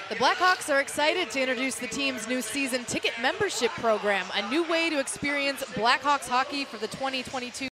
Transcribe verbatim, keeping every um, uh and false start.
The Blackhawks are excited to introduce the team's new season ticket membership program, a new way to experience Blackhawks hockey for the twenty twenty-two